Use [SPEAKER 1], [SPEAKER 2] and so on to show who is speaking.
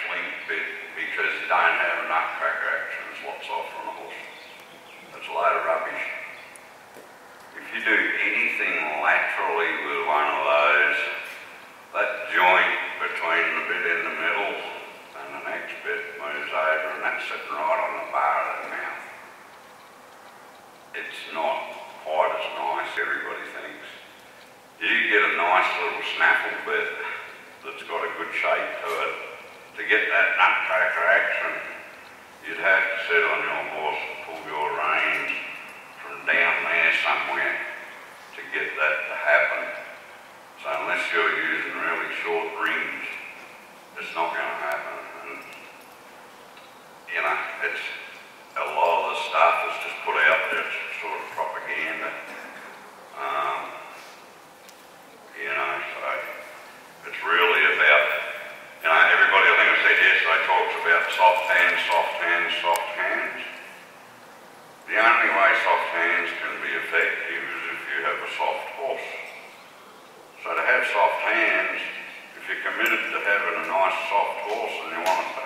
[SPEAKER 1] link bit because you don't have a nutcracker action. It's lots off on a horse. It's a load of rubbish. If you do anything laterally with one of those, that joint between the bit in the middle and the next bit moves over, and that's sitting right on the bar of the mouth. It's not quite as nice, everybody thinks. You get a nice little snaffle bit that's got a good shape to it. To get that nutcracker action, you'd have to sit on your horse and pull your reins from down there somewhere to get that to happen. So unless you're using really short rings, it's not going to happen. And, you know, it's a lot of the stuff is just put out there, it's sort of propaganda. You know, so it's really about, you know, everybody, I think I said yesterday, talks about soft hands, soft hands, soft hands. The only way soft hands can be effective is if you have a soft horse. So to have soft hands, if you're committed to having a nice soft horse and you want it